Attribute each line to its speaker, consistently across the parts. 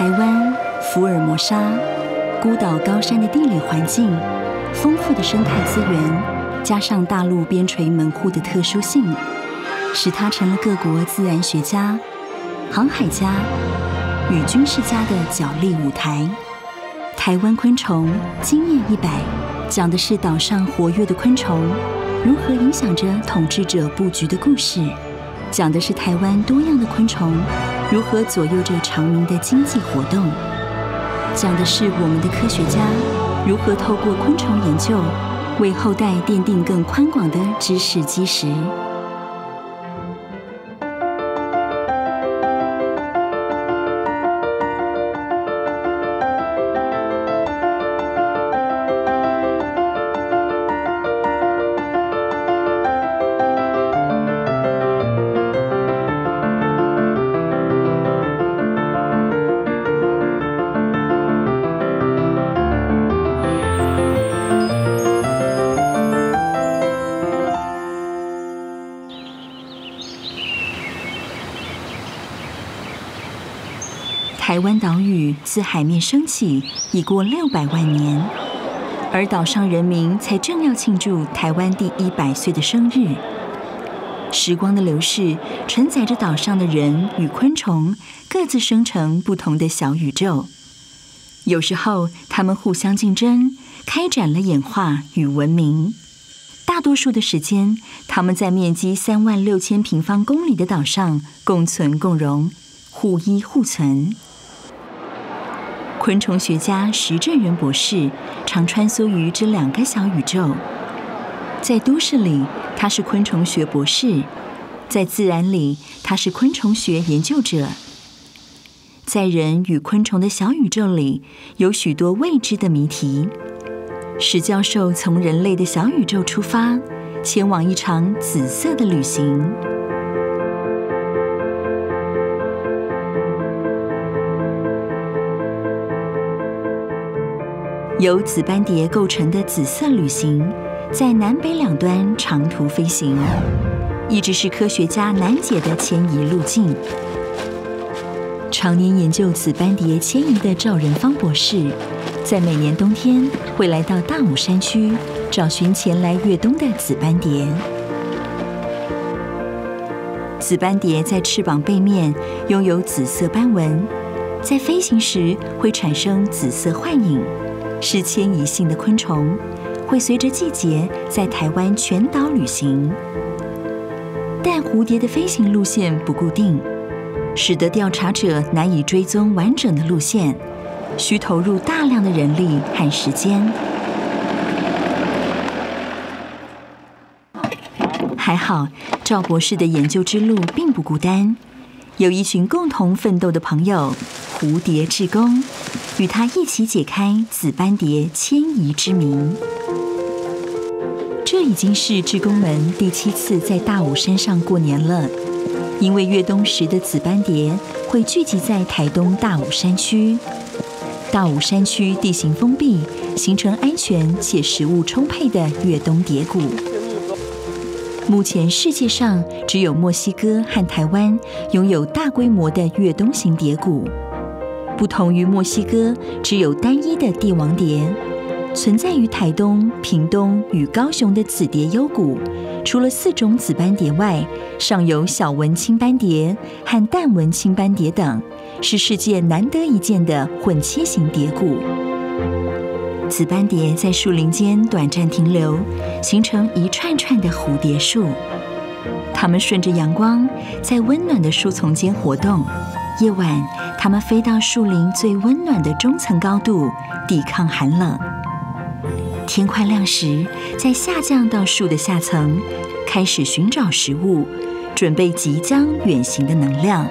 Speaker 1: 台湾福尔摩沙孤岛高山的地理环境、丰富的生态资源，加上大陆边陲门户的特殊性，使它成了各国自然学家、航海家与军事家的角力舞台。台湾昆虫经验100，讲的是岛上活跃的昆虫如何影响着统治者布局的故事，讲的是台湾多样的昆虫如何左右着常民的经济活动，讲的是我们的科学家如何透过昆虫研究，为后代奠定更宽广的知识基石。台湾岛屿自海面升起已过600万年，而岛上人民才正要庆祝台湾第100岁的生日。时光的流逝承载着岛上的人与昆虫各自生成不同的小宇宙，有时候它们互相竞争，开展了演化与文明。大多数的时间，它们在面积36000平方公里的岛上共存共荣，互依互存。昆虫学家石正仁博士常穿梭于这2个小宇宙，在都市里他是昆虫学博士，在自然里他是昆虫学研究者。在人与昆虫的小宇宙里，有许多未知的谜题。石教授从人类的小宇宙出发，前往一场紫色的旅行。由紫斑蝶构成的紫色旅行，在南北两端长途飞行，一直是科学家难解的迁移路径。常年研究紫斑蝶迁移的赵仁芳博士，在每年冬天会来到大武山区，找寻前来越冬的紫斑蝶。紫斑蝶在翅膀背面拥有紫色斑纹，在飞行时会产生紫色幻影，是迁移性的昆虫，会随着季节在台湾全岛旅行。但蝴蝶的飞行路线不固定，使得调查者难以追踪完整的路线，需投入大量的人力和时间。还好，赵博士的研究之路并不孤单，有一群共同奋斗的朋友——蝴蝶志工，与他一起解开紫斑蝶迁移之谜。这已经是志工们第7次在大武山上过年了，因为越冬时的紫斑蝶会聚集在台东大武山区。大武山区地形封闭，形成安全且食物充沛的越冬蝶谷。目前世界上只有墨西哥和台湾拥有大规模的越冬型蝶谷。不同于墨西哥只有单一的帝王蝶，存在于台东、屏东与高雄的紫蝶幽谷，除了4种紫斑蝶外，尚有小纹青斑蝶和淡纹青斑蝶等，是世界难得一见的混切型蝶谷。紫斑蝶在树林间短暂停留，形成一串串的蝴蝶树。它们顺着阳光，在温暖的树丛间活动。夜晚，它们飞到树林最温暖的中层高度，抵抗寒冷。天快亮时，再下降到树的下层，开始寻找食物，准备即将远行的能量。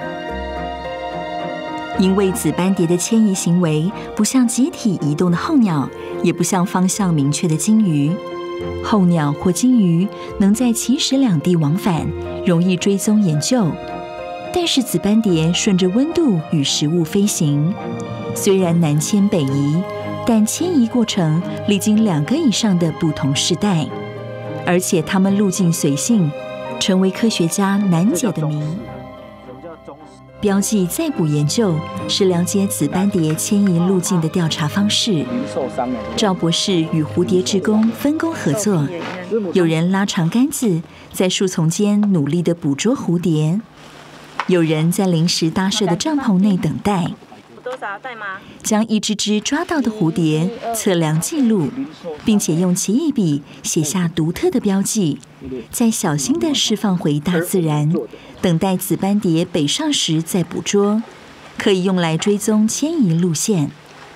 Speaker 1: 因为紫斑蝶的迁移行为不像集体移动的候鸟，也不像方向明确的鲸鱼。候鸟或鲸鱼能在其时两地往返，容易追踪研究。但是紫斑蝶顺着温度与食物飞行，虽然南迁北移，但迁移过程历经2个以上的不同世代，而且它们路径随性，成为科学家难解的谜。
Speaker 2: 什么叫忠实？
Speaker 1: 标记再捕研究是了解紫斑蝶迁移路径的调查方式。赵博士与蝴蝶志工分工合作，有人拉长杆子在树丛间努力地捕捉蝴蝶，有人在临时搭设的帐篷内等待。将一只只抓到的蝴蝶测量记录，并且用奇异笔写下独特的标记，再小心地释放回大自然，等待紫斑蝶北上时再捕捉，可以用来追踪迁移路线。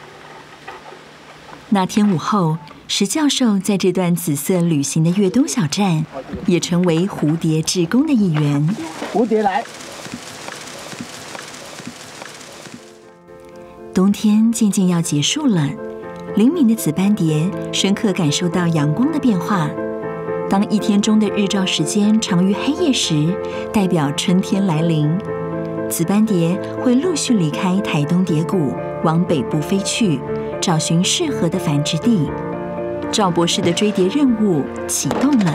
Speaker 1: 那天午后，石教授在这段紫色旅行的越冬小站，也成为蝴蝶志工的一员。
Speaker 2: 蝴蝶来。
Speaker 1: 冬天渐渐要结束了，灵敏的紫斑蝶深刻感受到阳光的变化。当一天中的日照时间长于黑夜时，代表春天来临。紫斑蝶会陆续离开台东蝶谷，往北部飞去，找寻适合的繁殖地。赵博士的追蝶任务启动了。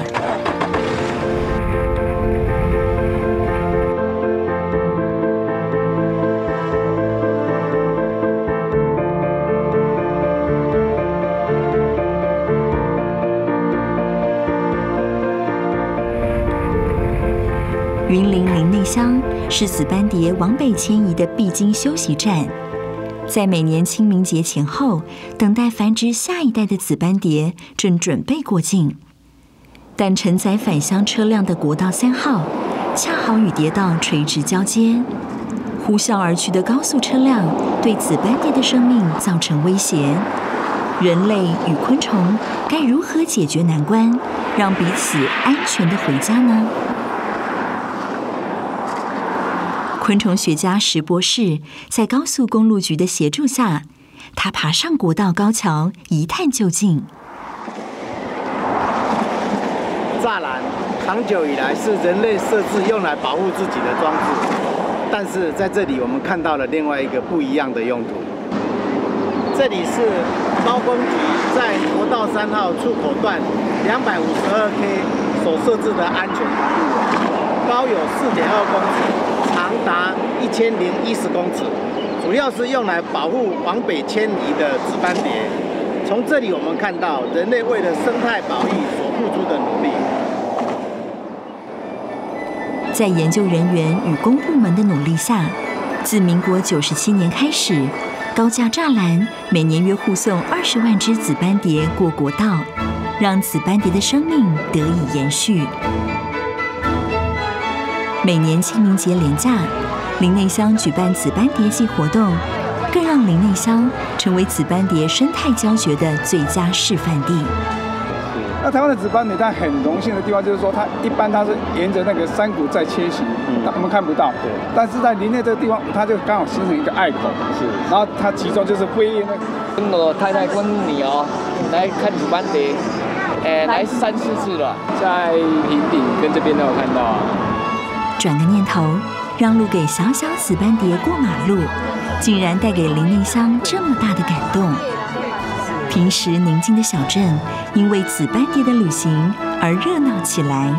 Speaker 1: 云林林内乡是紫斑蝶往北迁移的必经休息站，在每年清明节前后，等待繁殖下一代的紫斑蝶正准备过境。但承载返乡车辆的国道3号，恰好与蝶道垂直交接，呼啸而去的高速车辆对紫斑蝶的生命造成威胁。人类与昆虫该如何解决难关，让彼此安全地回家呢？昆虫学家石博士在高速公路局的协助下，他爬上国道高桥一探究竟。
Speaker 2: 栅栏长久以来是人类设置用来保护自己的装置，但是在这里我们看到了另外一个不一样的用途。这里是高工局在国道3号出口段252K 所设置的安全防护网，高有4.2公尺。长达1010公尺，主要是用来保护往北迁移的紫斑蝶。从这里我们看到人类为了生态保育所付出的努力。
Speaker 1: 在研究人员与公部门的努力下，自民国97年开始，高架栅栏每年约护送20万只紫斑蝶过国道，让紫斑蝶的生命得以延续。每年清明节连假，林内乡举办紫斑蝶季活动，更让林内乡成为紫斑蝶生态教学的最佳示范地。
Speaker 3: 那台湾的紫斑蝶，它很荣幸的地方就是说，它一般它是沿着那个山谷在迁徙，我们看不到。对。但是在林内这个地方，它就刚好形成一个隘口。是。然后它其中就是飞跃那个。
Speaker 4: 跟我太太跟女儿来看紫斑蝶，来3、4次了，在平顶跟这边都有看到啊。
Speaker 1: 转个念头，让路给小小紫斑蝶过马路，竟然带给林内乡这么大的感动。平时宁静的小镇，因为紫斑蝶的旅行而热闹起来。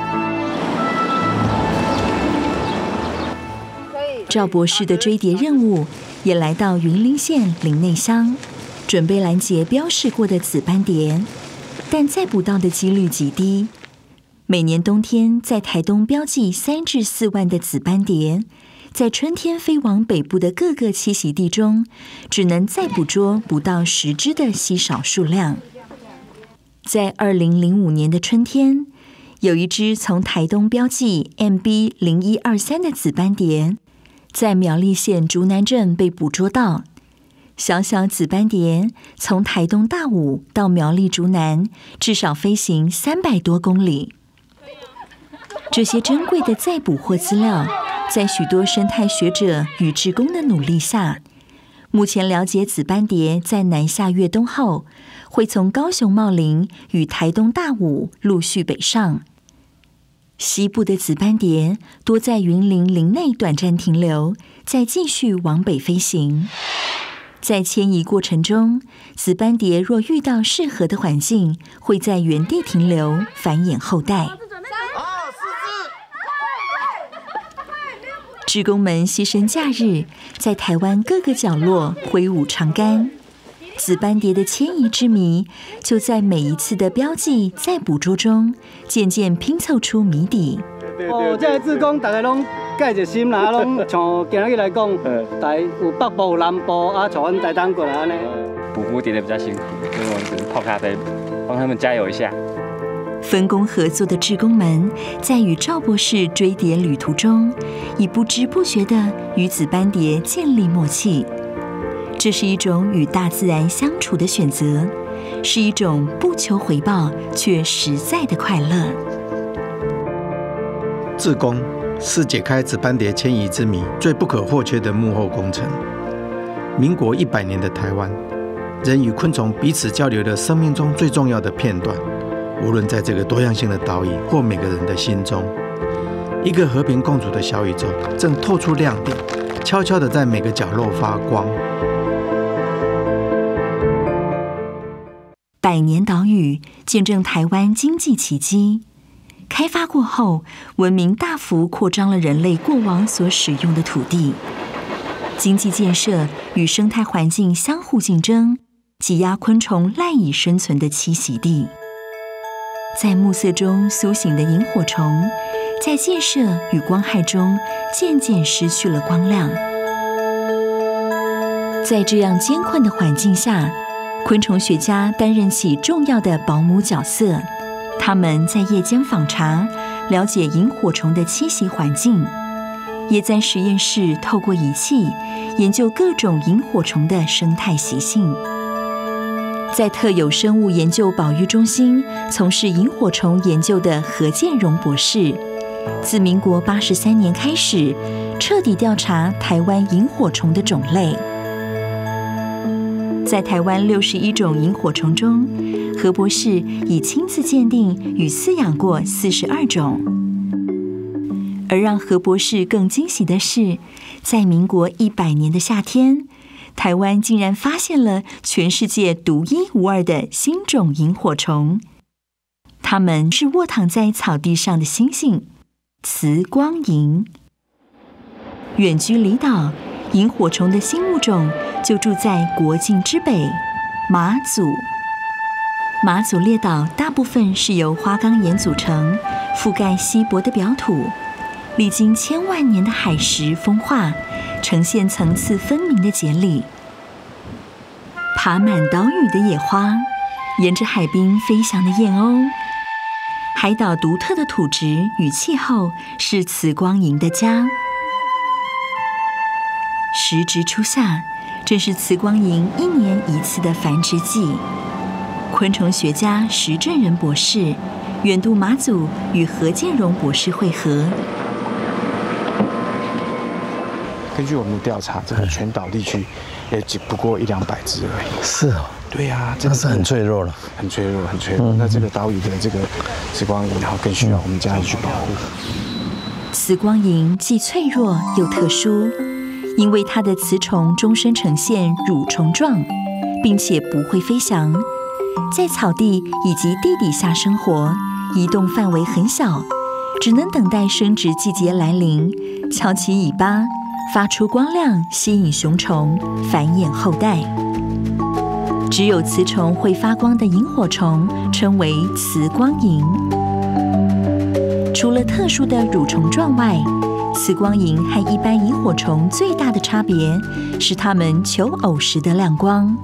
Speaker 1: 赵博士的追蝶任务也来到云林县林内乡，准备拦截标示过的紫斑蝶，但再捕到的几率极低。每年冬天在台东标记3至4万的紫斑蝶，在春天飞往北部的各个栖息地中，只能再捕捉不到10只的稀少数量。在2005年的春天，有一只从台东标记 MB0123 的紫斑蝶，在苗栗县竹南镇被捕捉到。小小紫斑蝶从台东大武到苗栗竹南，至少飞行300多公里。这些珍贵的再捕获资料，在许多生态学者与志工的努力下，目前了解紫斑蝶在南下越冬后，会从高雄茂林与台东大武陆续北上。西部的紫斑蝶多在云林林内短暂停留，再继续往北飞行。在迁移过程中，紫斑蝶若遇到适合的环境，会在原地停留，繁衍后代。 志工们牺牲假日，在台湾各个角落挥舞长杆。紫斑蝶的迁移之谜，就在每一次的标记再捕捉中，渐渐拼凑出谜底。
Speaker 5: 哦，这个志工大家拢介热心啦，拢像今日来讲，台有北部、有南部啊，从阮台东过来安尼。
Speaker 6: 捕蝴蝶的比较辛苦，所以我们只是泡咖啡，帮他们加油一下。
Speaker 1: 分工合作的志工们，在与赵博士追蝶旅途中，已不知不觉地与紫斑蝶建立默契。这是一种与大自然相处的选择，是一种不求回报却实在的快乐。
Speaker 7: 志工是解开紫斑蝶迁移之谜最不可或缺的幕后工程。民国100年的台湾，人与昆虫彼此交流的生命中最重要的片段。无论在这个多样性的岛屿或每个人的心中，一个和平共处的小宇宙正透出亮点，悄悄地在每个角落发光。
Speaker 1: 百年岛屿见证台湾经济奇迹。开发过后，文明大幅扩张了人类过往所使用的土地，经济建设与生态环境相互竞争，挤压昆虫赖以生存的栖息地。在暮色中苏醒的萤火虫，在建设与光害中渐渐失去了光亮。在这样艰困的环境下，昆虫学家担任起重要的保姆角色。他们在夜间访查，了解萤火虫的栖息环境，也在实验室透过仪器研究各种萤火虫的生态习性。在特有生物研究保育中心从事萤火虫研究的何建荣博士，自民国83年开始，彻底调查台湾萤火虫的种类。在台湾61种萤火虫中，何博士已亲自鉴定与饲养过42种。而让何博士更惊喜的是，在民国100年的夏天，台湾竟然发现了全世界独一无二的新种萤火虫。它们是卧躺在草地上的猩猩——雌光萤。远居离岛，萤火虫的新物种就住在国境之北马祖。马祖列岛大部分是由花岗岩组成，覆盖稀薄的表土，历经千万年的海蚀风化，呈现层次分明的节理。爬满岛屿的野花，沿着海滨飞翔的燕鸥，海岛独特的土质与气候是雌光萤的家。时值初夏，正是雌光萤1年1次的繁殖季。昆虫学家石正仁博士远渡马祖与何建荣博士会合。
Speaker 8: 根据我们的调查，这个全岛地区也只不过100-200只而已。
Speaker 9: 是哦。
Speaker 8: 对呀，
Speaker 9: 这个是很脆弱了，
Speaker 8: 很脆弱，很脆弱。那这个岛屿的这个雌光萤，然后更需要我们家里去保护。
Speaker 1: 雌光萤既脆弱又特殊，因为它的雌虫终身呈现蠕虫状，并且不会飞翔，在草地以及地底下生活，移动范围很小，只能等待生殖季节来临，翘起尾巴，发出光亮，吸引雄虫，繁衍后代。只有雌虫会发光的萤火虫称为雌光萤。除了特殊的蠕虫状外，雌光萤和一般萤火虫最大的差别是它们求偶时的亮光。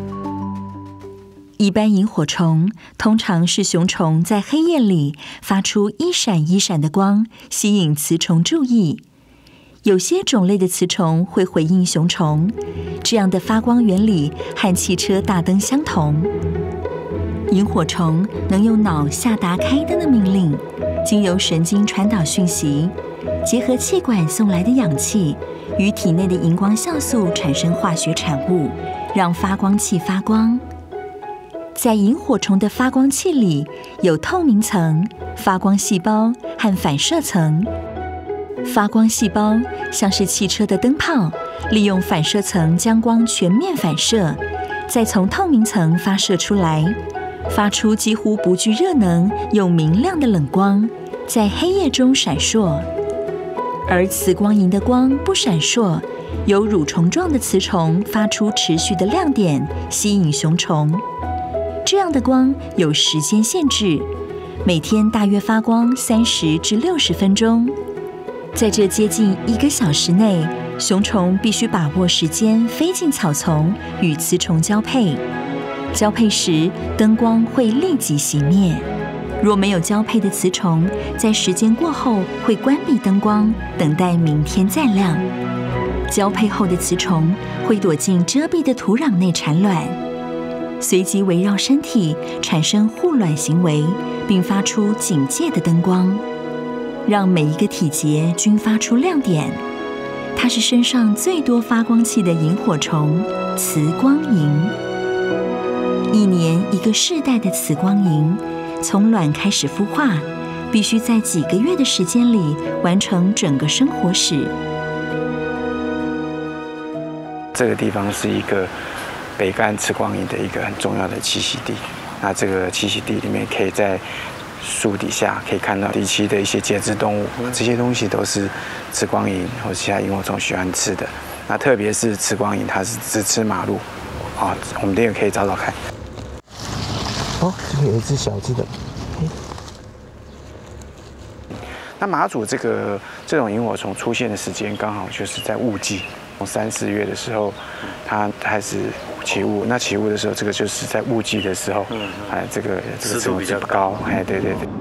Speaker 1: 一般萤火虫通常是雄虫在黑夜里发出一闪一闪的光，吸引雌虫注意。有些种类的雌虫会回应雄虫，这样的发光原理和汽车大灯相同。萤火虫能用脑下达开灯的命令，经由神经传导讯息，结合气管送来的氧气与体内的荧光酵素产生化学产物，让发光器发光。在萤火虫的发光器里有透明层、发光细胞和反射层。发光细胞像是汽车的灯泡，利用反射层将光全面反射，再从透明层发射出来，发出几乎不具热能又明亮的冷光，在黑夜中闪烁。 而磁光萤的光不闪烁，由蠕虫状的雌虫发出持续的亮点，吸引雄虫。这样的光有时间限制，每天大约发光30至60分钟。在这接近1个小时内，雄虫必须把握时间飞进草丛与雌虫交配。交配时，灯光会立即熄灭。若没有交配的雌虫，在时间过后会关闭灯光，等待明天再亮。交配后的雌虫会躲进遮蔽的土壤内产卵，随即围绕身体产生护卵行为，并发出警戒的灯光，让每一个体节均发出亮点。它是身上最多发光器的萤火虫——磁光萤。1年1个世代的磁光萤，从卵开始孵化，必须在几个月的时间里完成整个生活史。
Speaker 8: 这个地方是一个北干磁光萤的一个很重要的栖息地。那这个栖息地里面，可以在树底下可以看到地栖的一些节肢动物，这些东西都是磁光萤或其他萤火虫喜欢吃的。那特别是磁光萤，它是只吃马路，啊，我们这个可以找找看。哦，这边有一只小只的。那马祖这种萤火虫出现的时间，刚好就是在雾季，从3、4月的时候，它开始起雾。那起雾的时候，这个就是在雾季的时候，这个湿度比较高，对对对。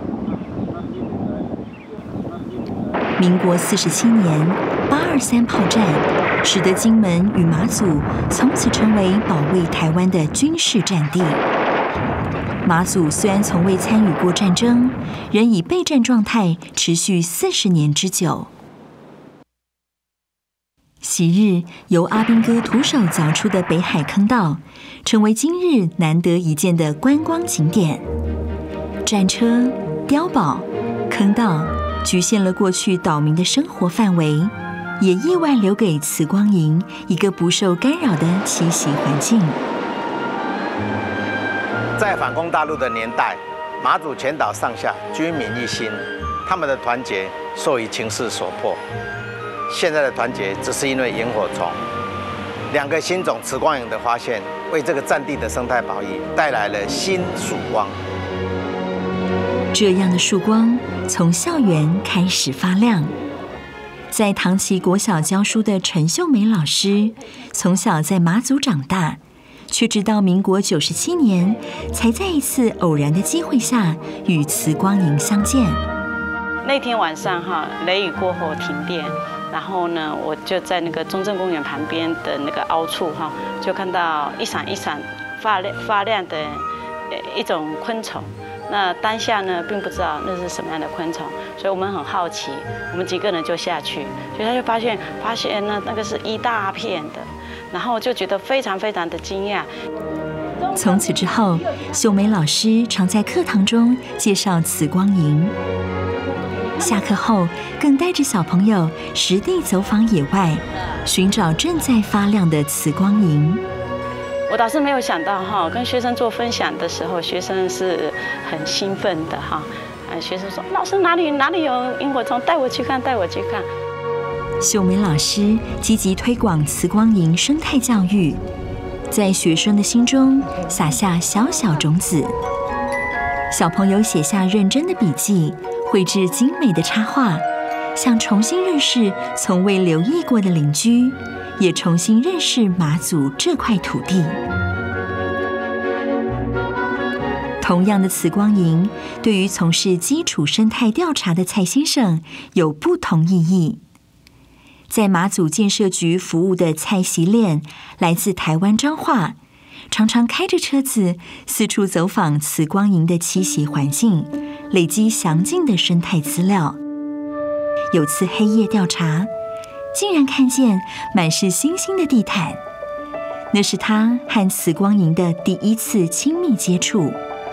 Speaker 1: 民国47年823炮战，使得金门与马祖从此成为保卫台湾的军事战地。马祖虽然从未参与过战争，仍以备战状态持续40年之久。昔日由阿兵哥徒手凿出的北海坑道，成为今日难得一见的观光景点。战车、碉堡、坑道局限了过去岛民的生活范围，也意外留给磁光萤一个不受干扰的栖息环境。
Speaker 2: 在反攻大陆的年代，马祖全岛上下军民一心，他们的团结受于情势所迫。现在的团结只是因为萤火虫，2个新种磁光萤的发现，为这个战地的生态保育带来了新曙光。
Speaker 1: 这样的曙光从校园开始发亮。在唐崎国小教书的陈秀梅老师，从小在马祖长大，却直到民国97年，才在一次偶然的机会下与磁光萤相见。
Speaker 9: 那天晚上雷雨过后停电，然后呢，我就在那个中正公园旁边的那个凹处就看到一闪一闪发亮的一种昆虫。那当下呢，并不知道那是什么样的昆虫，所以我们很好奇，我们几个人就下去，所以他就发现那个是一大片的，然后就觉得非常非常的惊讶。
Speaker 1: 从此之后，秀梅老师常在课堂中介绍磁光萤。下课后，更带着小朋友实地走访野外，寻找正在发亮的磁光萤。
Speaker 9: 我倒是没有想到跟学生做分享的时候，学生是很兴奋的学生说：“老师哪里有萤火虫？带我去看，带我去看。”
Speaker 1: 秀梅老师积极推广磁光萤生态教育，在学生的心中撒下小小种子。小朋友写下认真的笔记，绘制精美的插画，想重新认识从未留意过的邻居，也重新认识马祖这块土地。同样的磁光萤，对于从事基础生态调查的蔡先生有不同意义。在马祖建设局服务的蔡习炼来自台湾彰化，常常开着车子四处走访磁光萤的栖息环境，累积详尽的生态资料。有次黑夜调查，竟然看见满是星星的地毯，那是他和磁光萤的第一次亲密接触。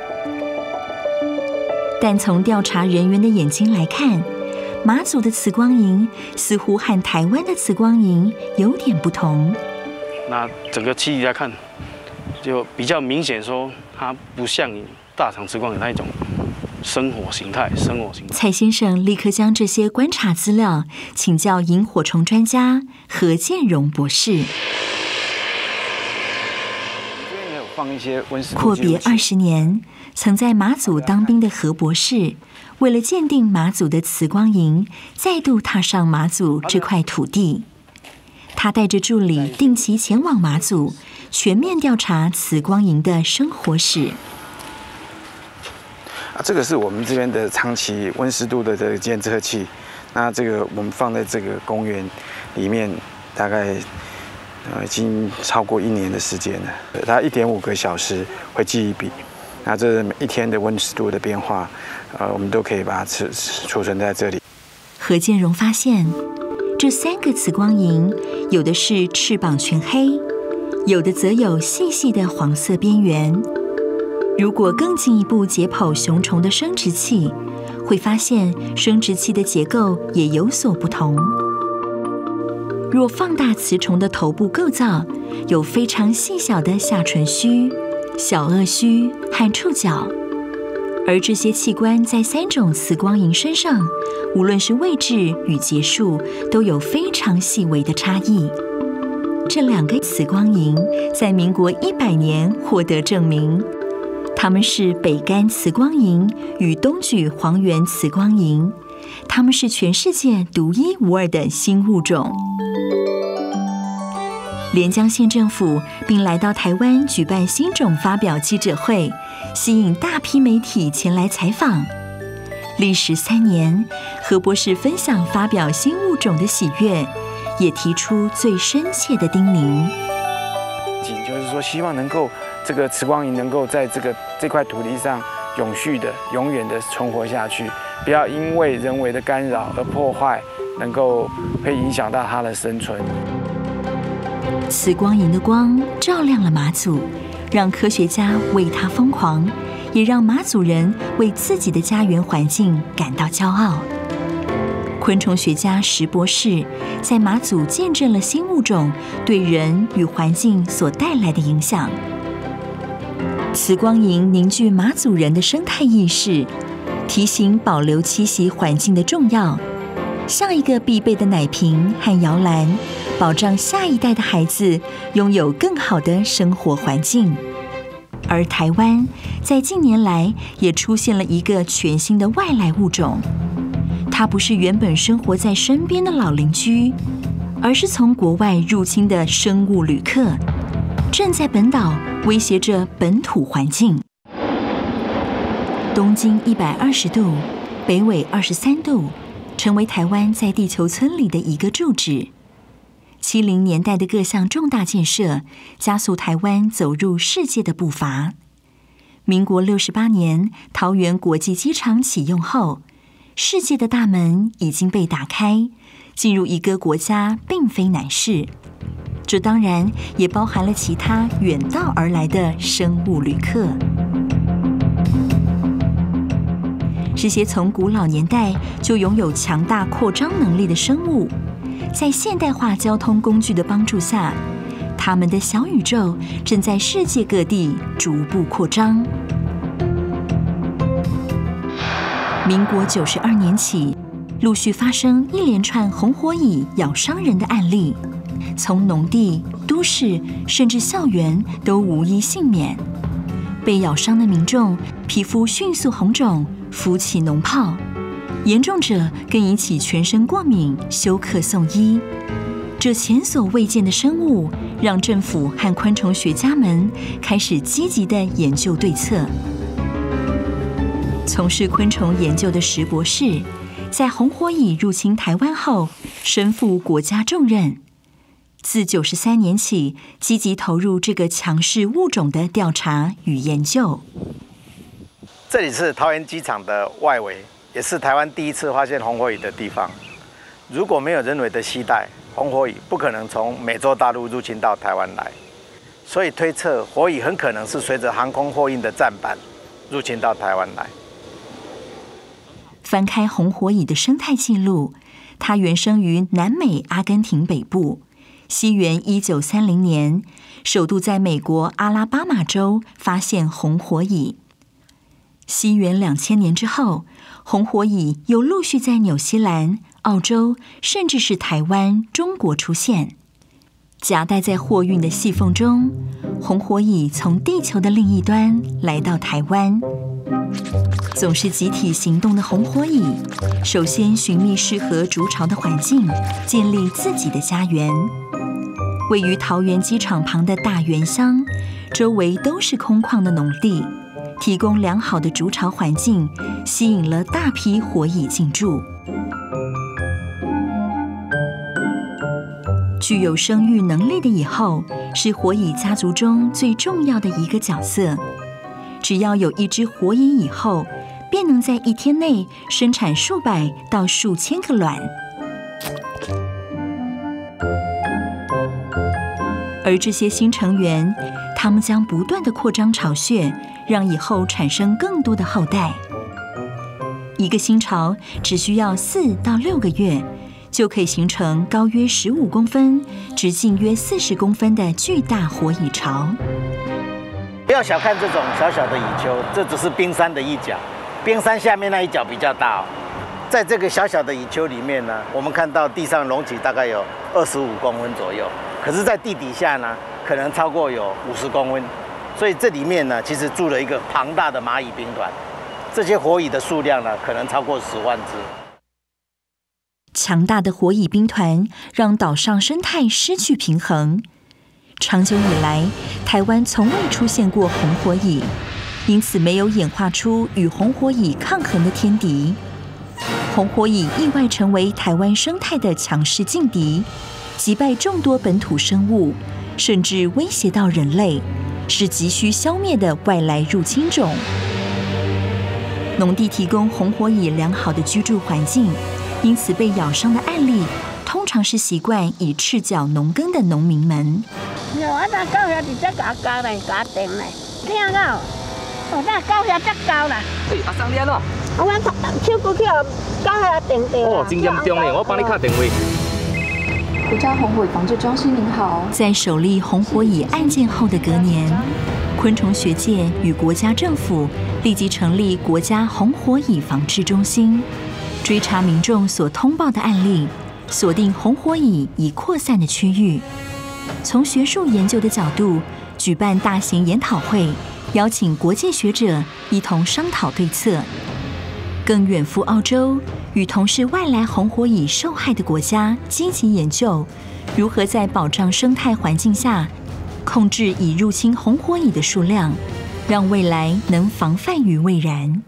Speaker 1: 但从调查人员的眼睛来看，马祖的磁光萤似乎和台湾的磁光萤有点不同。
Speaker 10: 那整个气体来看，就比较明显说，它不像大厂磁光萤那一种生活形态。
Speaker 1: 蔡先生立刻将这些观察资料请教萤火虫专家何建荣博士。阔别20年，曾在马祖当兵的何博士，为了鉴定马祖的慈光营，再度踏上马祖这块土地。他带着助理定期前往马祖，全面调查慈光营的生活史。
Speaker 8: 这个是我们这边的长期温湿度的这个监测器，那这个我们放在这个公园里面，大概已经超过1年的时间了。它1.5个小时会记一笔，那这每一天的温湿度的变化，我们都可以把它储存在这里。
Speaker 1: 何建荣发现，这3个慈光营，有的是翅膀全黑，有的则有细细的黄色边缘。如果更进一步解剖雄虫的生殖器，会发现生殖器的结构也有所不同。若放大雌虫的头部构造，有非常细小的下唇须、小颚须和触角，而这些器官在3种慈光营身上，无论是位置与结束，都有非常细微的差异。这2个慈光营在民国100年获得证明，它们是北干慈光营与东莒黄缘慈光营，它们是全世界独一无二的新物种。连江县政府并来到台湾举办新种发表记者会，吸引大批媒体前来采访。历时3年，何博士分享发表新物种的喜悦，也提出最深切的叮咛，
Speaker 8: 就是说希望能够这个慈光营能够在这块土地上永续的、永远的存活下去，不要因为人为的干扰而破坏，会影响到它的生存。
Speaker 1: 慈光营的光照亮了马祖，让科学家为它疯狂，也让马祖人为自己的家园环境感到骄傲。昆虫学家石博士在马祖见证了新物种对人与环境所带来的影响。慈光营凝聚马祖人的生态意识，提醒保留栖息环境的重要，像一个必备的奶瓶和摇篮，保障下一代的孩子拥有更好的生活环境。而台湾在近年来也出现了一个全新的外来物种，它不是原本生活在身边的老邻居，而是从国外入侵的生物旅客，正在本岛威胁着本土环境。东经120度，北纬23度，成为台湾在地球村里的一个住址。70年代的各项重大建设，加速台湾走入世界的步伐。民国68年，桃园国际机场启用后，世界的大门已经被打开，进入一个国家并非难事。这当然也包含了其他远道而来的生物旅客。这些从古老年代就拥有强大扩张能力的生物，在现代化交通工具的帮助下，他们的小宇宙正在世界各地逐步扩张。民国92年起，陆续发生一连串红火蚁咬伤人的案例，从农地、都市甚至校园都无一幸免。被咬伤的民众皮肤迅速红肿，浮起脓泡，严重者更引起全身过敏，休克送医。这前所未见的生物，让政府和昆虫学家们开始积极地研究对策。从事昆虫研究的石博士，在红火蚁入侵台湾后，身负国家重任。自93年起，积极投入这个强势物种的调查与研究。
Speaker 2: 这里是桃园机场的外围，也是台湾第一次发现红火蚁的地方。如果没有人为的携带，红火蚁不可能从美洲大陆入侵到台湾来，所以推测火蚁很可能是随着航空货运的站板入侵到台湾来。
Speaker 1: 翻开红火蚁的生态记录，它原生于南美阿根廷北部。西元1930年，首度在美国阿拉巴马州发现红火蚁。 西元2000年之后，红火蚁又陆续在纽西兰、澳洲，甚至是台湾、中国出现。夹带在货运的细缝中，红火蚁从地球的另一端来到台湾。总是集体行动的红火蚁，首先寻觅适合筑巢的环境，建立自己的家园。位于桃园机场旁的大园乡，周围都是空旷的农地，提供良好的筑巢环境，吸引了大批火蚁进驻。具有生育能力的蚁后，是火蚁家族中最重要的一个角色。只要有一只火蚁蚁后，便能在1天内生产数百到数千个卵。而这些新成员，他们将不断地扩张巢穴，让蚁后产生更多的后代。一个新巢只需要4到6个月，就可以形成高约15公分、直径约40公分的巨大火蚁巢。
Speaker 2: 不要小看这种小小的蚁丘，这只是冰山的一角，冰山下面那一角比较大哦。在这个小小的蚁丘里面呢，我们看到地上隆起大概有25公分左右，可是在地底下呢，可能超过有50公分，所以这里面呢，其实住了一个庞大的蚂蚁兵团。这些火蚁的数量呢，可能超过10万只。
Speaker 1: 强大的火蚁兵团让岛上生态失去平衡。长久以来，台湾从未出现过红火蚁，因此没有演化出与红火蚁抗衡的天敌。红火蚁意外成为台湾生态的强势劲敌，击败众多本土生物，甚至威胁到人类，是急需消灭的外来入侵种。农地提供红火蚁良好的居住环境，因此被咬伤的案例通常是习惯以赤脚农耕的农民们。
Speaker 11: 我那狗遐直接甲教来甲定来，听到？我那狗遐才教啦。
Speaker 4: 阿桑你安怎？
Speaker 11: 我手骨去狗遐定定。
Speaker 4: 哦，真严重嘞！我帮你打电话。
Speaker 12: 国家红火蚁防治中心您好。
Speaker 1: 在首例红火蚁案件后的隔年，昆虫学界与国家政府立即成立国家红火蚁防治中心，追查民众所通报的案例，锁定红火蚁已扩散的区域。从学术研究的角度，举办大型研讨会，邀请国际学者一同商讨对策。更远赴澳洲，与同是外来红火蚁受害的国家积极研究，如何在保障生态环境下控制已入侵红火蚁的数量，让未来能防范于未然。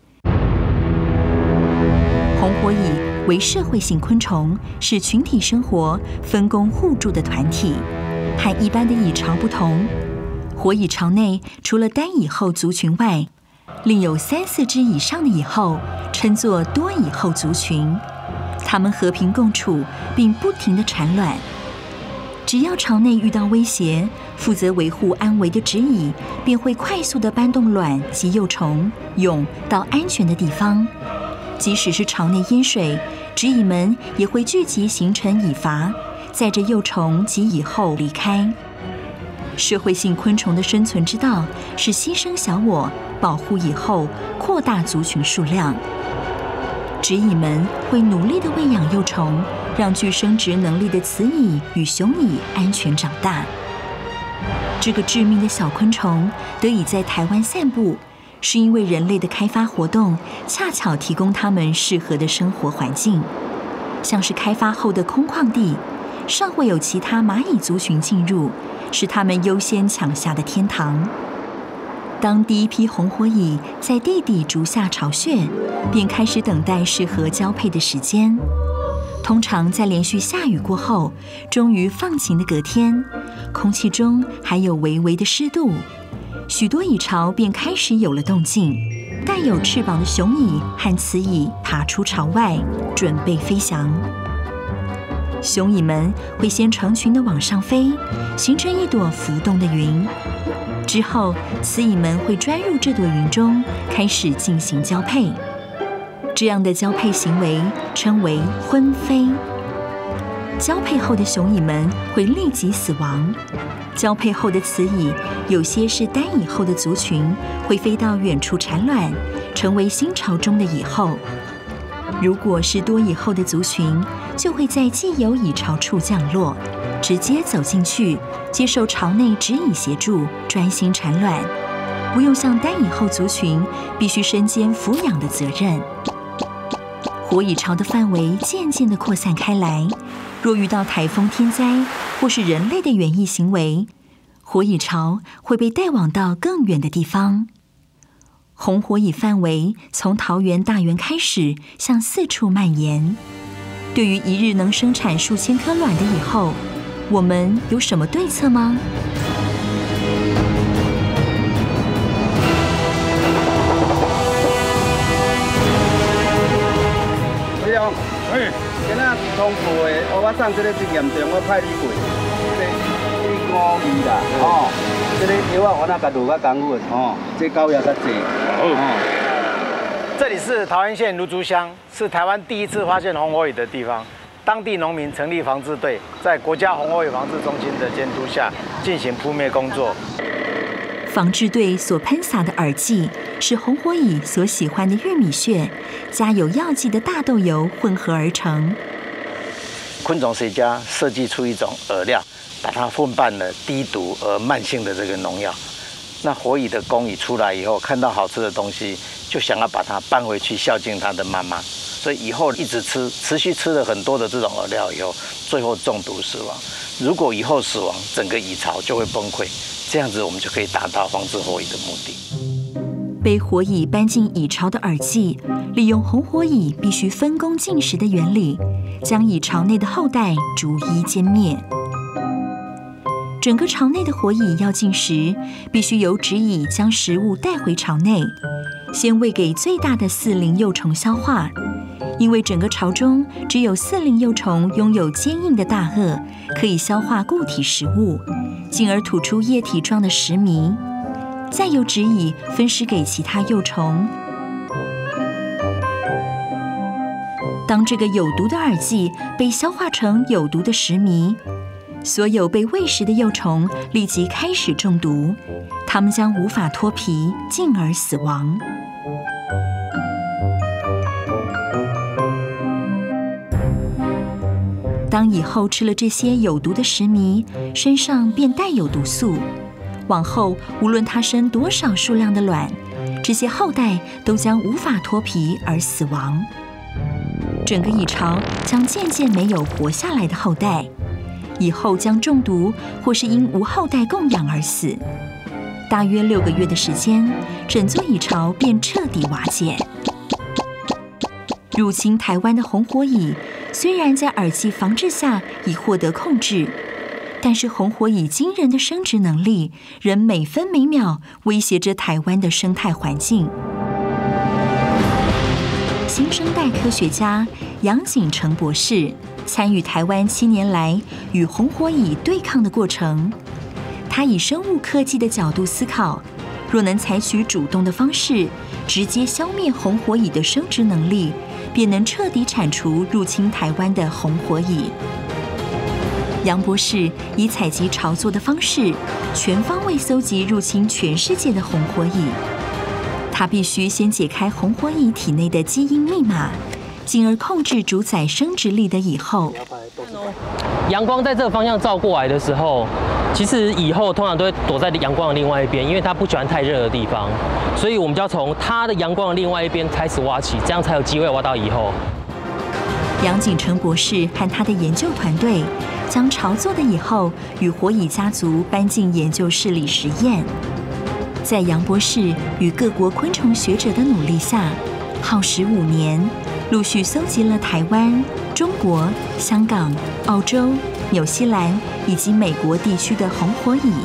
Speaker 1: 红火蚁为社会性昆虫，是群体生活、分工互助的团体。和一般的蚁巢不同，火蚁巢内除了单蚁后族群外，另有3、4只以上的蚁后，称作多蚁后族群。它们和平共处，并不停地产卵。只要巢内遇到威胁，负责维护安危的殖蚁便会快速地搬动卵及幼虫，蛹到安全的地方。即使是巢内淹水，殖蚁们也会聚集形成蚁筏，载着幼虫及蚁后离开。社会性昆虫的生存之道是牺牲小我，保护蚁后，扩大族群数量。殖蚁们会努力地喂养幼虫，让具生殖能力的雌蚁与雄蚁安全长大。这个致命的小昆虫得以在台湾散布，是因为人类的开发活动恰巧提供它们适合的生活环境，像是开发后的空旷地，尚会有其他蚂蚁族群进入，是它们优先抢下的天堂。当第一批红火蚁在地底筑下巢穴，便开始等待适合交配的时间。通常在连续下雨过后，终于放晴的隔天，空气中还有微微的湿度，许多蚁巢便开始有了动静。带有翅膀的雄蚁和雌蚁爬出巢外，准备飞翔。雄蚁们会先成群地往上飞，形成一朵浮动的云。之后，雌蚁们会钻入这朵云中，开始进行交配。这样的交配行为称为婚飞。 交配后的雄蚁们会立即死亡。交配后的雌蚁，有些是单蚁后的族群，会飞到远处产卵，成为新巢中的蚁后。如果是多蚁后的族群，就会在既有蚁巢处降落，直接走进去，接受巢内殖蚁协助，专心产卵，不用像单蚁后族群必须身兼抚养的责任。活蚁巢的范围渐渐地扩散开来，若遇到台风天灾或是人类的园艺行为，活蚁巢会被带往到更远的地方。红火蚁范围从桃园大园开始向四处蔓延。对于一日能生产数千颗卵的蚁后，我们有什么对策吗？
Speaker 2: 队长，今仔通报的乌瓦桑这个实验中，我派你过，这5米啦，这个药啊，我那甲落较功夫，这膏药较济，这里是桃园县芦竹乡，是台湾第一次发现红火蚁的地方。当地农民成立防治队，在国家红火蚁防治中心的监督下进行扑灭工作。
Speaker 1: 防治队所喷洒的饵剂是红火蚁所喜欢的玉米屑，加有药剂的大豆油混合而成。
Speaker 2: 昆虫学家设计出一种饵料，把它混拌了低毒而慢性的这个农药。那火蚁的公蚁出来以后，看到好吃的东西，就想要把它搬回去孝敬它的妈妈。所以以后一直吃，持续吃了很多的这种饵料以后，最后中毒死亡。如果以后死亡，整个蚁巢就会崩溃，这样子我们就可以达到防治火蚁的目的。
Speaker 1: 被火蚁搬进蚁巢的饵剂，利用红火蚁必须分工进食的原理，将蚁巢内的后代逐一歼灭。整个巢内的火蚁要进食，必须由殖蚁将食物带回巢内，先喂给最大的4龄幼虫消化。因为整个巢中只有4龄幼虫拥有坚硬的大颚，可以消化固体食物，进而吐出液体状的食糜，再由殖蚁分施给其他幼虫。当这个有毒的饵剂被消化成有毒的食糜，所有被喂食的幼虫立即开始中毒，它们将无法脱皮，进而死亡。当蚁后吃了这些有毒的食糜，身上便带有毒素。往后无论它生多少数量的卵，这些后代都将无法脱皮而死亡。整个蚁巢将渐渐没有活下来的后代，蚁后将中毒或是因无后代供养而死。大约6个月的时间，整座蚁巢便彻底瓦解。入侵台湾的红火蚁虽然在饵剂防治下已获得控制，但是红火蚁惊人的生殖能力仍每分每秒威胁着台湾的生态环境。新生代科学家杨景成博士参与台湾7年来与红火蚁对抗的过程，他以生物科技的角度思考，若能采取主动的方式，直接消灭红火蚁的生殖能力，便能彻底铲除入侵台湾的红火蚁。杨博士以采集巢座的方式，全方位搜集入侵全世界的红火蚁。他必须先解开红火蚁体内的基因密码，进而控制主宰生殖力的蚁后。
Speaker 13: 阳光在这个方向照过来的时候，其实蚁后通常都会躲在阳光的另外一边，因为它不喜欢太热的地方，所以我们就要从它的阳光的另外一边开始挖起，这样才有机会挖到蚁后。
Speaker 1: 杨景成博士和他的研究团队将巢座的蚁后与火蚁家族搬进研究室里实验。在杨博士与各国昆虫学者的努力下，耗时5年，陆续搜集了台湾、中国、香港、澳洲、纽西兰以及美国地区的红火蚁。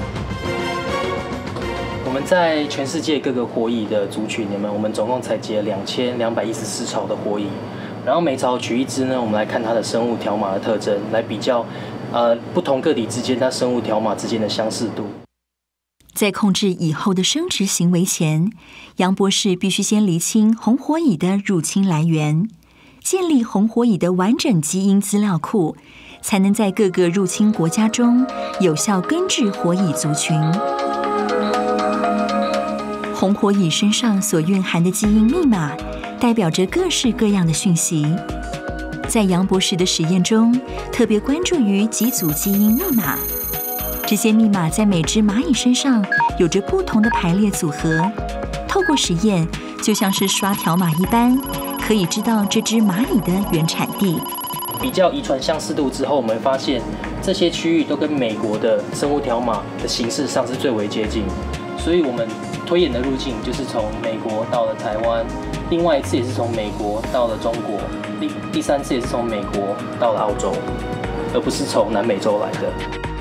Speaker 13: 我们在全世界各个火蚁的族群里面，我们总共采集了2214巢的火蚁，然后每巢取一只呢，我们来看它的生物条码的特征，来比较不同个体之间它生物条码之间的相似度。
Speaker 1: 在控制蚁后的生殖行为前，杨博士必须先厘清红火蚁的入侵来源。 建立红火蚁的完整基因资料库，才能在各个入侵国家中有效根治火蚁族群。红火蚁身上所蕴含的基因密码，代表着各式各样的讯息。在杨博士的实验中，特别关注于几组基因密码。这些密码在每只蚂蚁身上有着不同的排列组合。透过实验，就像是刷条码一般，可以知道这只蚂蚁的原产地。
Speaker 13: 比较遗传相似度之后，我们发现这些区域都跟美国的生物条码的形式上是最为接近，所以我们推演的路径就是从美国到了台湾，另外一次也是从美国到了中国，第三次也是从美国到了澳洲，而不是从南美洲来的。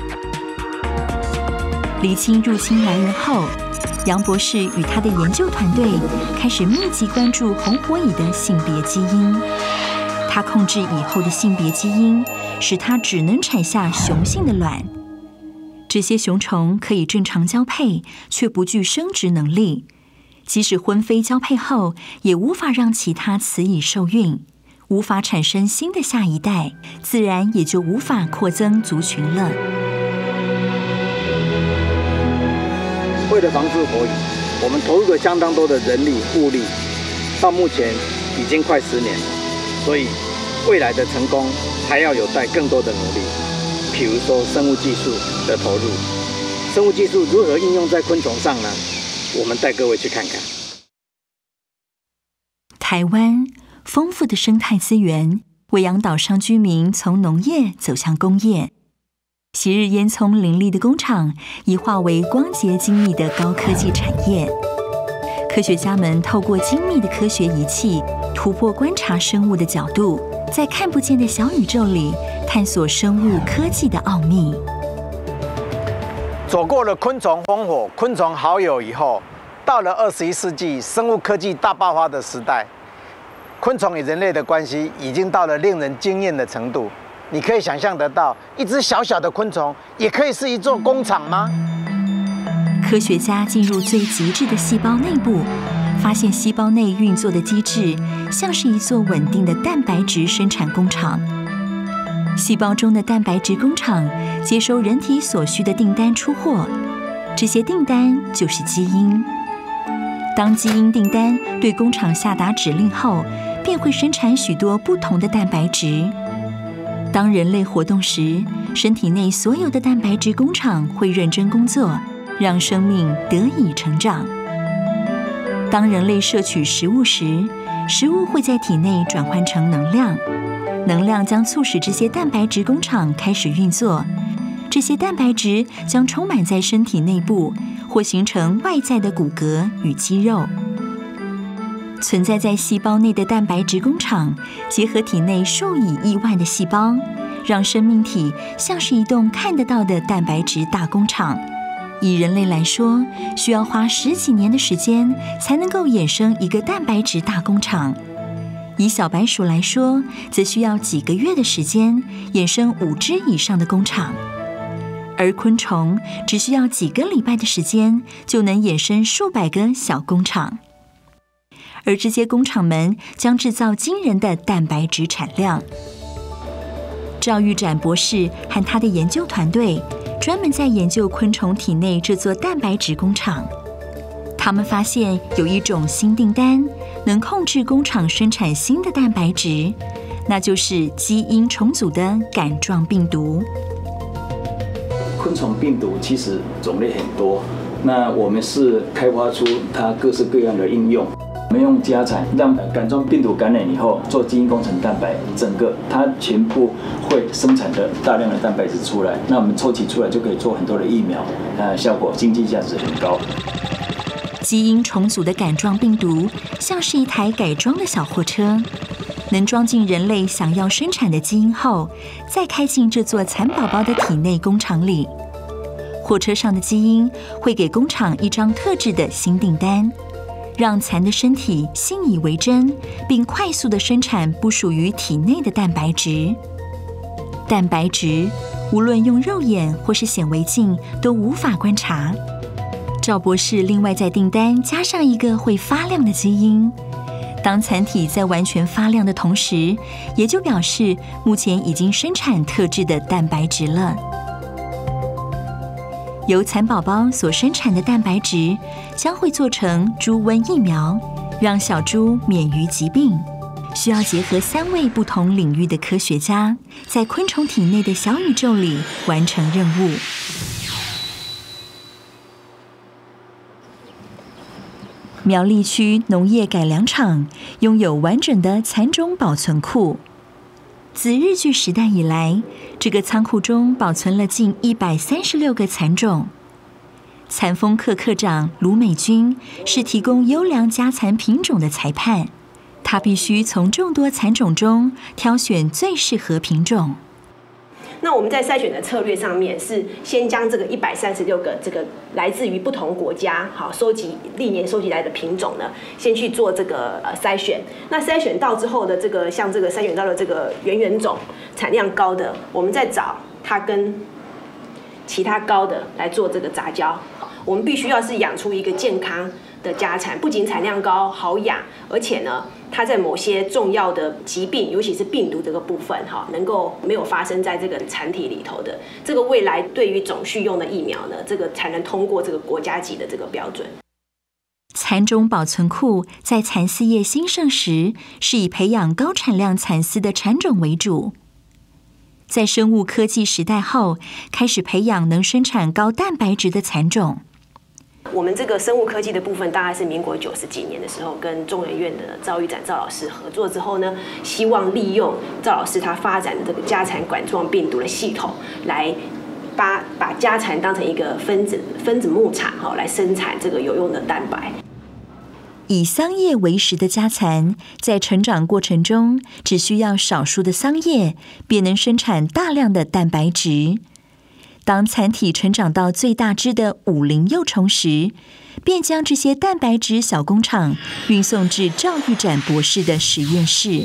Speaker 1: 厘清入侵来源后，杨博士与他的研究团队开始密集关注红火蚁的性别基因。他控制蚁后的性别基因，使它只能产下雄性的卵。这些雄虫可以正常交配，却不具生殖能力。即使婚飞交配后，也无法让其他雌蚁受孕，无法产生新的下一代，自然也就无法扩增族群了。
Speaker 2: 为了防治火蚁，我们投入了相当多的人力物力，到目前已经快10年了。所以，未来的成功还要有待更多的努力。譬如说，生物技术的投入，生物技术如何应用在昆虫上呢？我们带各位去看看。
Speaker 1: 台湾丰富的生态资源，喂养岛上居民从农业走向工业。昔日烟囱林立的工厂，已化为光洁精密的高科技产业。科学家们透过精密的科学仪器，突破观察生物的角度，在看不见的小宇宙里探索生物科技的奥秘。
Speaker 2: 走过了昆虫烽火、昆虫好友以后，到了21世纪生物科技大爆发的时代，昆虫与人类的关系已经到了令人惊艳的程度。你可以想象得到，一只小小的昆虫也可以是一座工厂吗？
Speaker 1: 科学家进入最极致的细胞内部，发现细胞内运作的机制像是一座稳定的蛋白质生产工厂。细胞中的蛋白质工厂接收人体所需的订单出货，这些订单就是基因。当基因订单对工厂下达指令后，便会生产许多不同的蛋白质。当人类活动时，身体内所有的蛋白质工厂会认真工作，让生命得以成长。当人类摄取食物时，食物会在体内转换成能量，能量将促使这些蛋白质工厂开始运作，这些蛋白质将充满在身体内部，或形成外在的骨骼与肌肉。存在在细胞内的蛋白质工厂，结合体内数以亿万的细胞，让生命体像是一栋看得到的蛋白质大工厂。以人类来说，需要花10几年的时间才能够衍生一个蛋白质大工厂；以小白鼠来说，则需要几个月的时间衍生5只以上的工厂。而昆虫只需要几个礼拜的时间，就能衍生数百个小工厂。而这些工厂们将制造惊人的蛋白质产量。赵玉展博士和他的研究团队专门在研究昆虫体内这座蛋白质工厂。他们发现有一种新订单能控制工厂生产新的蛋白质，那就是基因重组的杆状病毒。
Speaker 14: 昆虫病毒其实种类很多，那我们是开发出它各式各样的应用。我们用家产让杆状病毒感染以后做基因工程蛋白，整个它全部会生产的大量的蛋白质出来，那我们抽取出来就可以做很多的疫苗，效果经济价值很高。
Speaker 1: 基因重组的杆状病毒像是一台改装的小货车，能装进人类想要生产的基因后，再开进这座蚕宝宝的体内工厂里。货车上的基因会给工厂一张特制的新订单，让蚕的身体信以为真，并快速地生产不属于体内的蛋白质。蛋白质无论用肉眼或是显微镜都无法观察。赵博士另外在订单加上一个会发亮的基因， 当残体在完全发亮的同时，也就表示目前已经生产特制的蛋白质了。由蚕宝宝所生产的蛋白质将会做成猪瘟疫苗，让小猪免于疾病。需要结合3位不同领域的科学家，在昆虫体内的小宇宙里完成任务。苗栗区农业改良场拥有完整的蚕种保存库。自日据时代以来，这个仓库中保存了近136个蚕种。蚕蜂课课长卢美君是提供优良家蚕品种的裁判，他必须从众多蚕种中挑选最适合品种。
Speaker 15: 那我们在筛选的策略上面是先将这个136个这个来自于不同国家历年收集来的品种呢，先去做这个筛选。那筛选到之后的像这个筛选到的这个圆种产量高的，我们再找它跟其他高的来做这个杂交。我们必须要是养出一个健康的家蚕，不仅产量高、好养，而且呢，它在某些重要的疾病，尤其是病毒这个部分，能够没有发生在这个蚕体里头的，这个未来对于种畜用的疫苗呢，这个才能通过这个国家级的这个标准。
Speaker 1: 蚕种保存库在蚕丝业兴盛时，是以培养高产量蚕丝的产种为主。在生物科技时代后，开始培养能生产高蛋白质的蚕种。
Speaker 15: 我们这个生物科技的部分，大概是民国90几年的时候，跟中研院的赵玉展赵老师合作之后呢，希望利用赵老师他发展的这个家蚕管状病毒的系统，来把家蚕当成一个分子牧场，来生产这个有用的蛋白。
Speaker 1: 以桑叶为食的家蚕，在成长过程中，只需要少数的桑叶，便能生产大量的蛋白质。当蚕体成长到最大只的50幼虫时，便将这些蛋白质小工厂运送至赵玉展博士的实验室。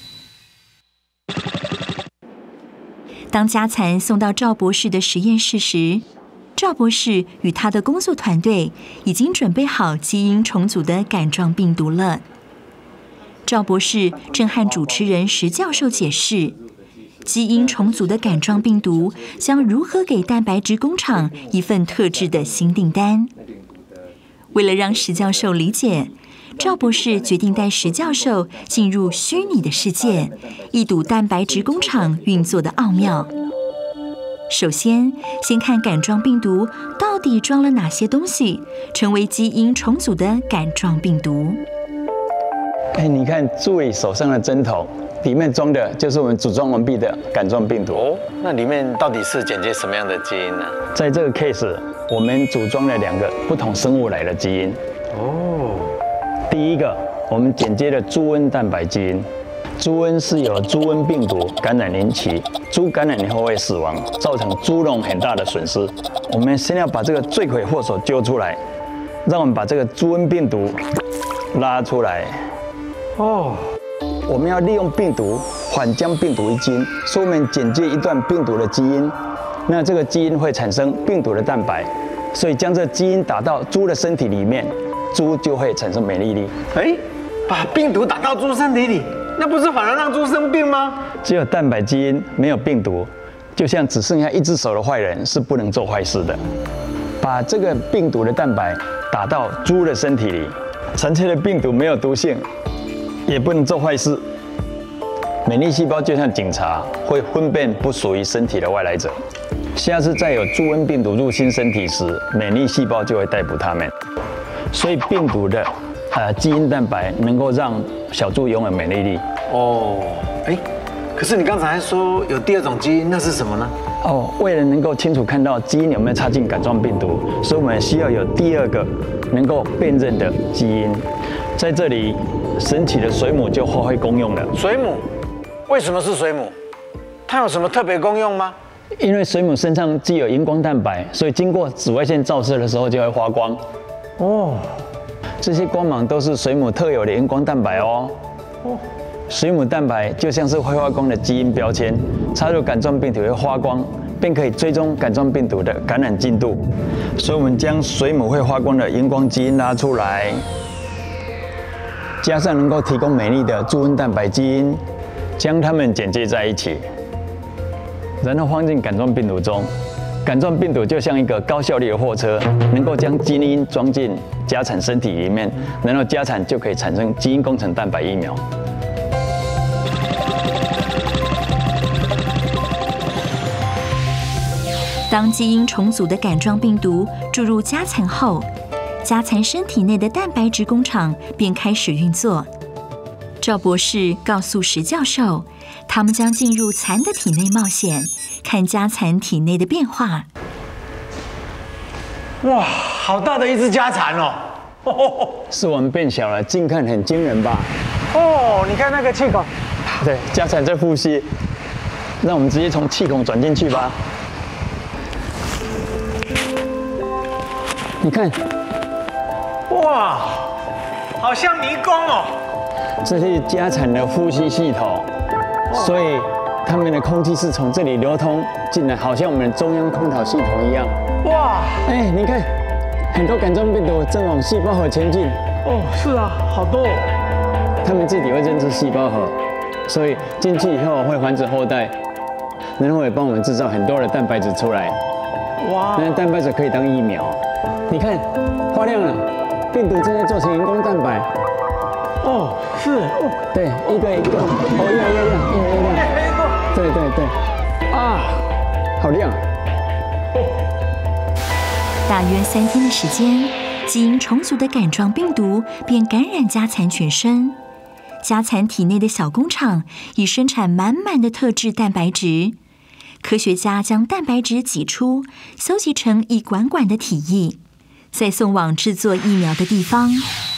Speaker 1: 当家蚕送到赵博士的实验室时，赵博士与他的工作团队已经准备好基因重组的杆状病毒了。赵博士正和主持人石教授解释，基因重组的杆状病毒将如何给蛋白质工厂一份特制的新订单。为了让石教授理解，赵博士决定带石教授进入虚拟的世界，一睹蛋白质工厂运作的奥妙。首先看杆状病毒到底装了哪些东西，成为基因重组的杆状病毒。
Speaker 14: 你看诸位手上的针头，里面装的就是我们组装完毕的杆状病毒。
Speaker 7: 哦，那里面到底是剪接什么样的基因呢？
Speaker 14: 在这个 case， 我们组装了2个不同生物来的基因。哦，第一个，我们剪接了猪瘟蛋白基因。猪瘟是由猪瘟病毒感染引起，猪感染以后会死亡，造成猪笼很大的损失。我们先要把这个罪魁祸首揪出来，让我们把这个猪瘟病毒拉出来。哦，我们要利用病毒缓将病毒一基，所以我们剪接一段病毒的基因，那这个基因会产生病毒的蛋白，所以将这基因打到猪的身体里面，猪就会产生免疫力。
Speaker 7: 把病毒打到猪身体里，那不是反而让猪生病吗？
Speaker 14: 只有蛋白基因没有病毒，就像只剩下1只手的坏人是不能做坏事的。把这个病毒的蛋白打到猪的身体里，残缺的病毒没有毒性，也不能做坏事。免疫细胞就像警察，会分辨不属于身体的外来者。下次再有猪瘟病毒入侵身体时，免疫细胞就会逮捕它们。所以病毒的基因蛋白能够让小猪拥有免疫力。
Speaker 7: 哦，可是你刚才还说有第2种基因，那是什么呢？
Speaker 14: 为了能够清楚看到基因有没有插进杆状病毒，所以我们需要有第2个能够辨认的基因。在这里，神奇的水母就发挥功用了。
Speaker 7: 水母？为什么是水母？它有什么特别功用吗？
Speaker 14: 因为水母身上具有荧光蛋白，所以经过紫外线照射的时候就会发光。哦，这些光芒都是水母特有的荧光蛋白哦。水母蛋白就像是会发光的基因标签，插入杆状病毒会发光，便可以追踪杆状病毒的感染进度。所以我们将水母会发光的荧光基因拉出来。 加上能够提供美丽的猪瘟蛋白基因，将它们剪接在一起，然后放进杆状病毒中。杆状病毒就像一个高效率的货车，能够将基因装进家产身体里面，然后家产就可以产生基因工程蛋白疫苗。
Speaker 1: 当基因重组的杆状病毒注入家蚕后，家蚕身体内的蛋白质工厂便开始运作。赵博士告诉石教授，他们将进入蚕的体内冒险，看家蚕体内的变化。
Speaker 2: 哇，好大的一只家蚕哦！
Speaker 14: 是我们变小了，近看很惊人吧？
Speaker 2: 哦，你看那个气孔。
Speaker 14: 对，家蚕在呼吸，让我们直接从气孔转进去吧。你看，
Speaker 2: 哇，好像迷宫哦。
Speaker 14: 这是家蚕的呼吸系统，所以它们的空气是从这里流通进来，好像我们的中央空调系统一样。哇！哎，你看，很多杆状病毒正往细胞核前进。
Speaker 2: 哦，是啊，好多哦。
Speaker 14: 它们自己会认知细胞核，所以进去以后会繁殖后代，然后也帮我们制造很多的蛋白质出来。哇！那蛋白质可以当疫苗。你看，发亮了，病毒正在做成人工蛋白。
Speaker 2: 哦，是哦，
Speaker 14: 对，一个一个，哦，越来越亮，越来越亮。对对对，啊，好亮。
Speaker 1: 大约3天的时间，基因重组的杆状病毒便感染家蚕全身。家蚕体内的小工厂已生产满满的特制蛋白质。科学家将蛋白质挤出，收集成一管管的体液，再送往制作疫苗的地方。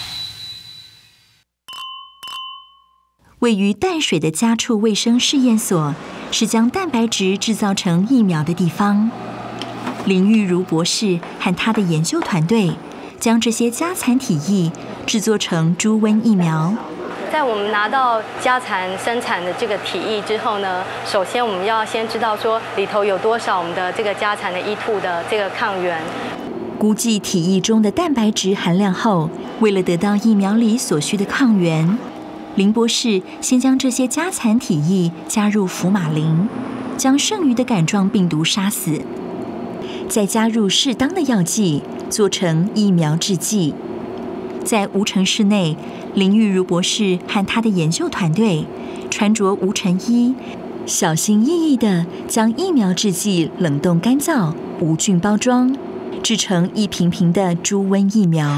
Speaker 1: 位于淡水的家畜卫生试验所是将蛋白质制造成疫苗的地方。林玉如博士和他的研究团队将这些家蚕体液制作成猪瘟疫苗。
Speaker 16: 在我们拿到家蚕生产的这个体液之后呢，首先我们要先知道说里头有多少我们的这个家蚕的E2的这个抗原。
Speaker 1: 估计体液中的蛋白质含量后，为了得到疫苗里所需的抗原，林博士先将这些家蚕体液加入福马林，将剩余的杆状病毒杀死，再加入适当的药剂，做成疫苗制剂。在无尘室内，林玉如博士和他的研究团队穿着无尘衣，小心翼翼地将疫苗制剂冷冻干燥、无菌包装，制成一瓶瓶的猪瘟疫苗。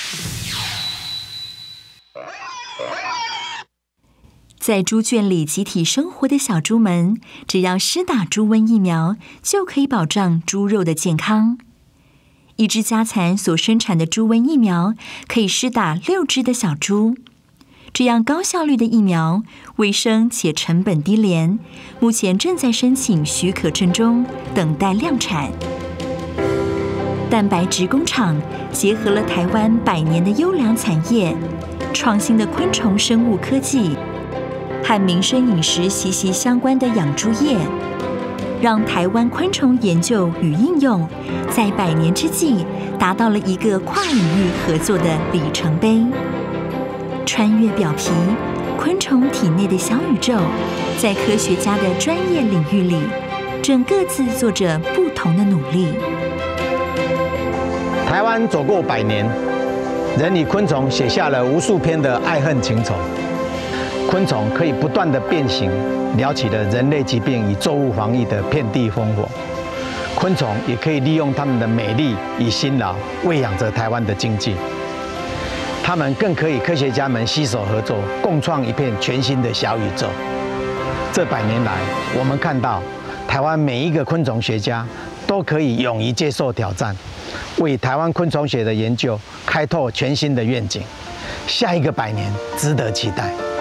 Speaker 1: 在猪圈里集体生活的小猪们，只要施打猪瘟疫苗，就可以保障猪肉的健康。一只家蚕所生产的猪瘟疫苗可以施打6只的小猪，这样高效率的疫苗，卫生且成本低廉，目前正在申请许可证中，等待量产。蛋白质工厂结合了台湾100年的优良产业、创新的昆虫生物科技和民生饮食息息相关的养猪业，让台湾昆虫研究与应用在100年之际达到了一个跨领域合作的里程碑。穿越表皮，昆虫体内的小宇宙，在科学家的专业领域里，正各自做着不同的努力。
Speaker 7: 台湾走过100年，人与昆虫写下了无数篇的爱恨情仇。昆虫可以不断的变形，撩起了人类疾病与作物防疫的遍地烽火。昆虫也可以利用它们的美丽与辛劳，喂养着台湾的经济。它们更可以科学家们携手合作，共创一片全新的小宇宙。这100年来，我们看到台湾每一个昆虫学家都可以勇于接受挑战，为台湾昆虫学的研究开拓全新的愿景。下一个100年值得期待。